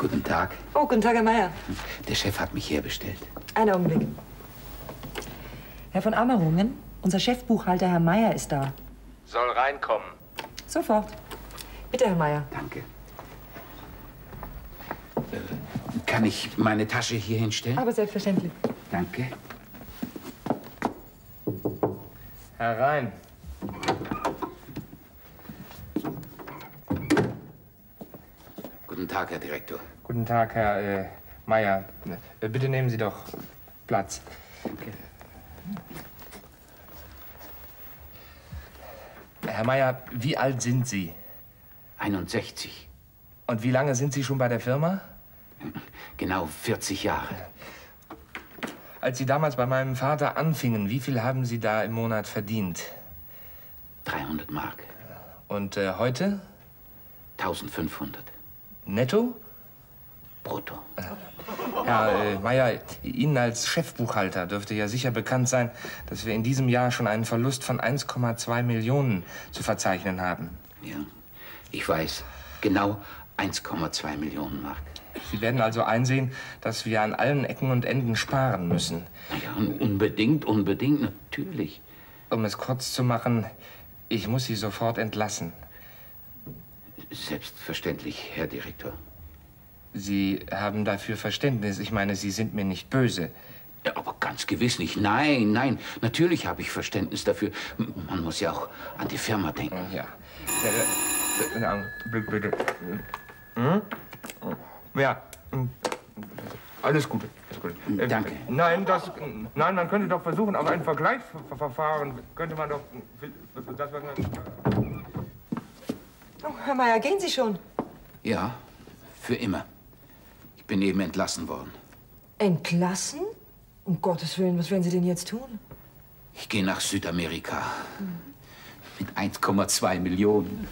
Guten Tag. Oh, guten Tag, Herr Meier. Der Chef hat mich herbestellt. Einen Augenblick. Herr von Ammerungen, unser Chefbuchhalter Herr Meier ist da. Soll reinkommen. Sofort. Bitte, Herr Meier. Danke. Kann ich meine Tasche hier hinstellen? Aber selbstverständlich. Danke. Herein. Guten Tag, Herr Direktor. Guten Tag, Herr Meier. Bitte nehmen Sie doch Platz. Danke. Herr Meier, wie alt sind Sie? 61. Und wie lange sind Sie schon bei der Firma? Genau 40 Jahre. Als Sie damals bei meinem Vater anfingen, wie viel haben Sie da im Monat verdient? 300 Mark. Und heute? 1500. Netto? Brutto. Herr Meier, Ihnen als Chefbuchhalter dürfte ja sicher bekannt sein, dass wir in diesem Jahr schon einen Verlust von 1,2 Millionen zu verzeichnen haben. Ja, ich weiß. Genau 1,2 Millionen Mark. Sie werden also einsehen, dass wir an allen Ecken und Enden sparen müssen. Na ja, unbedingt, natürlich. Um es kurz zu machen, ich muss Sie sofort entlassen. Selbstverständlich, Herr Direktor. Sie haben dafür Verständnis. Ich meine, Sie sind mir nicht böse. Ja, aber ganz gewiss nicht. Nein. Natürlich habe ich Verständnis dafür. Man muss ja auch an die Firma denken. Ja. Bitte. Hm? Ja. Alles Gute. Danke. Nein, man könnte doch versuchen, aber ein Vergleichsverfahren könnte man doch... Oh, Herr Meier, gehen Sie schon? Ja, für immer. Ich bin eben entlassen worden. Entlassen? Um Gottes Willen, was werden Sie denn jetzt tun? Ich gehe nach Südamerika. Mit 1,2 Millionen.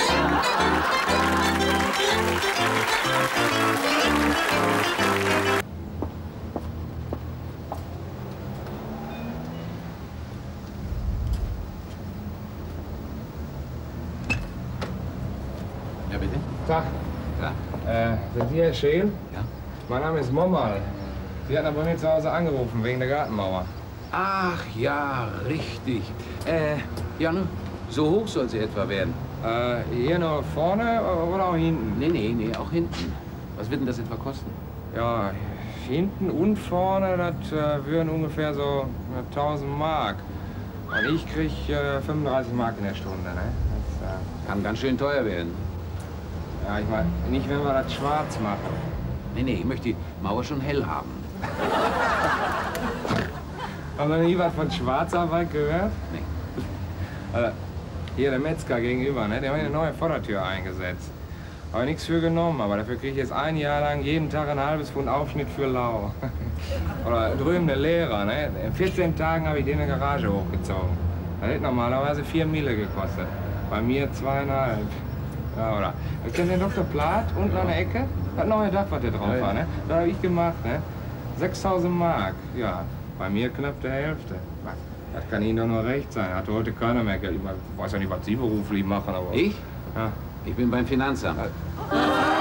Ja, bitte? Tag. Ja. Sind Sie Herr Scheel? Ja. Mein Name ist Mommal. Sie hatten bei mir zu Hause angerufen, wegen der Gartenmauer. Ach ja, richtig. Ja, nun, so hoch soll sie etwa werden. Hier nur vorne oder auch hinten? Nee, auch hinten. Was wird denn das etwa kosten? Ja, hinten und vorne, das würden ungefähr so 1000 Mark. Und ich krieg 35 Mark in der Stunde, ne? Das, Kann ganz schön teuer werden. ja, ich meine, nicht, wenn wir das schwarz machen. Nee, ich möchte die Mauer schon hell haben. Haben Sie nie was von Schwarzarbeit gehört? Nee. Hier, der Metzger gegenüber, ne? Der hat eine neue Vordertür eingesetzt. Habe nichts für genommen, aber dafür kriege ich jetzt ein Jahr lang jeden Tag ein halbes Pfund Aufschnitt für lau. Oder drüben der Lehrer, ne? In 14 Tagen habe ich den in der Garage hochgezogen. Das hätte normalerweise 4 Mille gekostet. Bei mir 2,5. Ja, oder? Kennt ihr Dr. Plath unten an der Ecke? Das neue Dach, was der drauf war, ne? Das habe ich gemacht, ne? 6000 Mark. Ja, bei mir knapp der Hälfte. Das kann Ihnen doch nur recht sein. Hat heute keiner mehr Geld. Ich weiß ja nicht, was Sie beruflich machen, aber... Ich? Ja. Ich bin beim Finanzamt.